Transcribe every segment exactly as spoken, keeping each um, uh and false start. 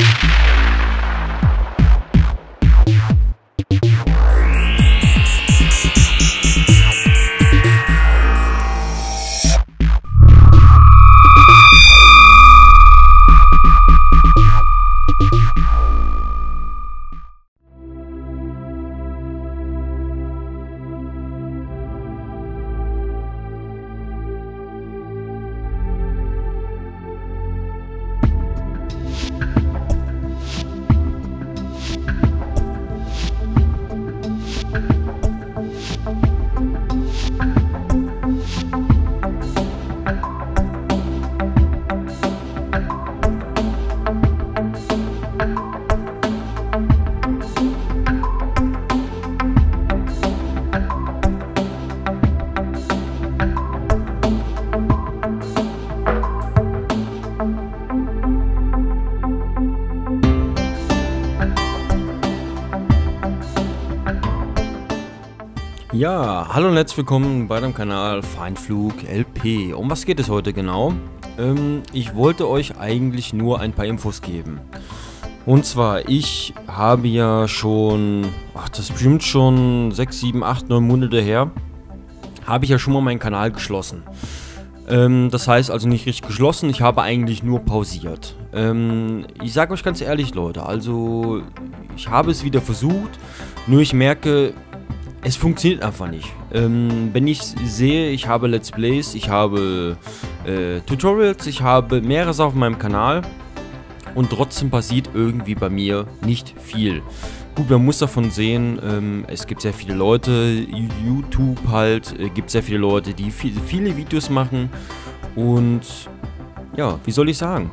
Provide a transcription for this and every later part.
Ja, hallo und herzlich willkommen bei dem Kanal Feindflug L P. Um was geht es heute genau? Ähm, ich wollte euch eigentlich nur ein paar Infos geben. Und zwar, ich habe ja schon, ach das ist bestimmt schon sechs, sieben, acht, neun Monate her, habe ich ja schon mal meinen Kanal geschlossen. Ähm, das heißt also nicht richtig geschlossen, ich habe eigentlich nur pausiert. Ähm, ich sage euch ganz ehrlich, Leute, also ich habe es wieder versucht, nur ich merke, es funktioniert einfach nicht. Ähm, wenn ich sehe, ich habe Let's Plays, ich habe äh, Tutorials, ich habe mehrere Sachen auf meinem Kanal und trotzdem passiert irgendwie bei mir nicht viel. Gut, man muss davon sehen, ähm, es gibt sehr viele Leute, YouTube halt, äh, gibt sehr viele Leute, die viel, viele Videos machen und ja, wie soll ich sagen?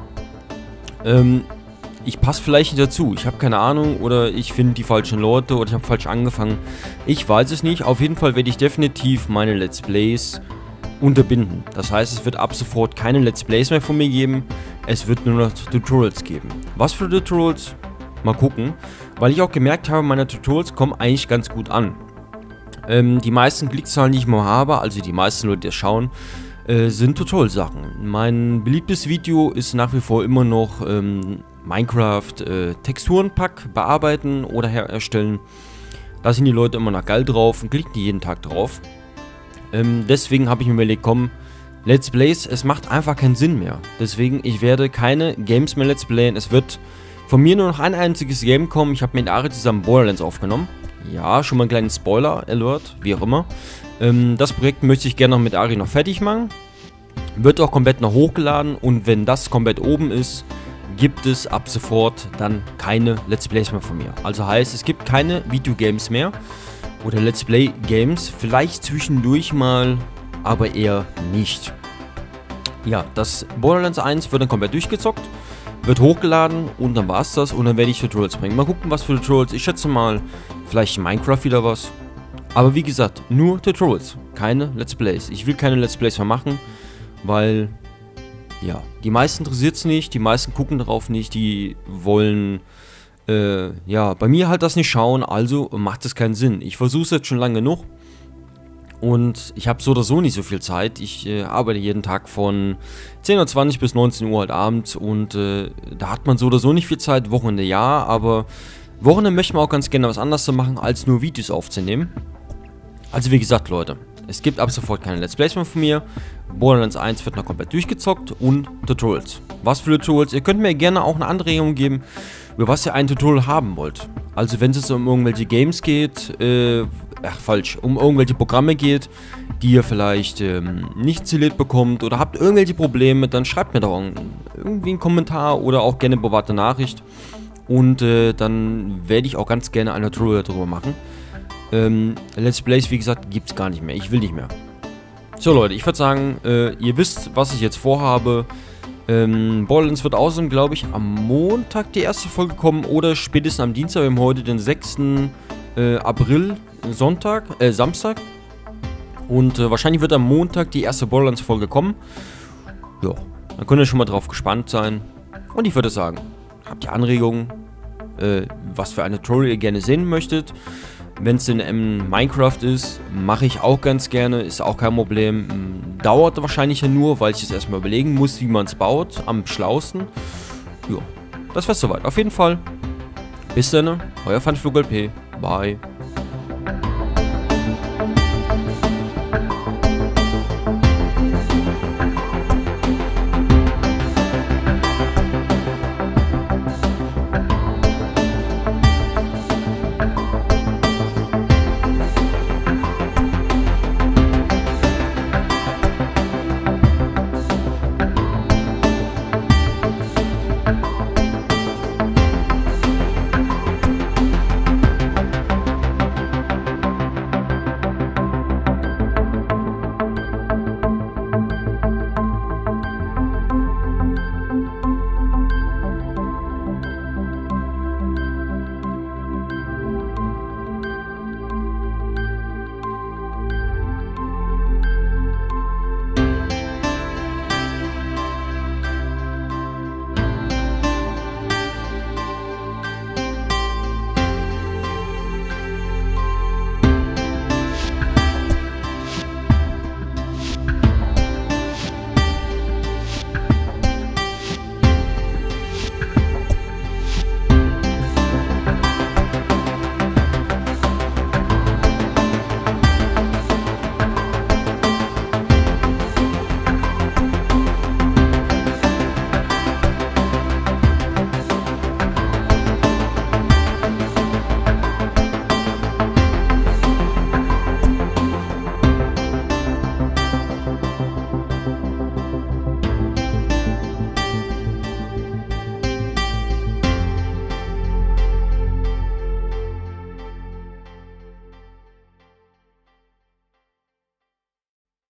Ähm, Ich passe vielleicht nicht dazu, ich habe keine Ahnung oder ich finde die falschen Leute oder ich habe falsch angefangen. Ich weiß es nicht, auf jeden Fall werde ich definitiv meine Let's Plays unterbinden. Das heißt, es wird ab sofort keine Let's Plays mehr von mir geben, es wird nur noch Tutorials geben. Was für Tutorials? Mal gucken, weil ich auch gemerkt habe, meine Tutorials kommen eigentlich ganz gut an. Ähm, die meisten Klickzahlen, die ich mal habe, also die meisten Leute, die das schauen, äh, sind Tutorial-Sachen. Mein beliebtes Video ist nach wie vor immer noch ähm, Minecraft äh, Texturenpack bearbeiten oder her erstellen. Da sind die Leute immer noch geil drauf und klicken die jeden Tag drauf. Ähm, deswegen habe ich mir überlegt, komm, Let's Plays, es macht einfach keinen Sinn mehr. Deswegen, ich werde keine Games mehr Let's Playen. Es wird von mir nur noch ein einziges Game kommen. Ich habe mit Ari zusammen Borderlands aufgenommen. Ja, schon mal einen kleinen Spoiler-Alert, wie auch immer. Ähm, das Projekt möchte ich gerne noch mit Ari noch fertig machen. Wird auch komplett noch hochgeladen und wenn das komplett oben ist, gibt es ab sofort dann keine Let's Plays mehr von mir. Also heißt, es gibt keine Videogames mehr oder Let's Play Games, vielleicht zwischendurch mal, aber eher nicht. Ja, das Borderlands eins wird dann komplett durchgezockt, wird hochgeladen und dann war es das und dann werde ich Tutorials bringen. Mal gucken, was für Tutorials, ich schätze mal, vielleicht Minecraft wieder was. Aber wie gesagt, nur Tutorials, keine Let's Plays. Ich will keine Let's Plays mehr machen, weil... ja, die meisten interessiert es nicht, die meisten gucken darauf nicht, die wollen, äh, ja, bei mir halt das nicht schauen, also macht es keinen Sinn. Ich versuche es jetzt schon lange genug und ich habe so oder so nicht so viel Zeit. Ich äh, arbeite jeden Tag von zehn Uhr zwanzig bis neunzehn Uhr halt abends und äh, da hat man so oder so nicht viel Zeit, Wochenende ja, aber Wochenende möchte man auch ganz gerne was anderes machen, als nur Videos aufzunehmen. Also wie gesagt, Leute, es gibt ab sofort keine Let's Plays mehr von mir. Borderlands eins wird noch komplett durchgezockt und Tutorials. Was für Tutorials? Ihr könnt mir gerne auch eine Anregung geben, über was ihr ein Tutorial haben wollt. Also wenn es jetzt um irgendwelche Games geht, äh, ach falsch, um irgendwelche Programme geht, die ihr vielleicht ähm, nicht installiert bekommt oder habt irgendwelche Probleme, dann schreibt mir doch irgendwie einen Kommentar oder auch gerne eine private Nachricht. Und äh, dann werde ich auch ganz gerne ein Tutorial darüber machen. Ähm, Let's Plays, wie gesagt, gibt es gar nicht mehr. Ich will nicht mehr. So Leute, ich würde sagen, äh, ihr wisst, was ich jetzt vorhabe. Ähm, Borderlands wird außerdem, glaube ich, am Montag die erste Folge kommen oder spätestens am Dienstag. Wir haben heute den sechsten Äh, April, Sonntag, äh, Samstag. Und äh, wahrscheinlich wird am Montag die erste Borderlands Folge kommen. Ja, dann könnt ihr schon mal drauf gespannt sein. Und ich würde sagen, habt ihr Anregungen, äh, was für ein Tutorial ihr gerne sehen möchtet? Wenn es in ähm, Minecraft ist, mache ich auch ganz gerne, ist auch kein Problem. Ähm, dauert wahrscheinlich ja nur, weil ich es erstmal überlegen muss, wie man es baut, am schlausten. Ja, das wär's soweit. Auf jeden Fall. Bis dann, euer Feinflug L P. Bye.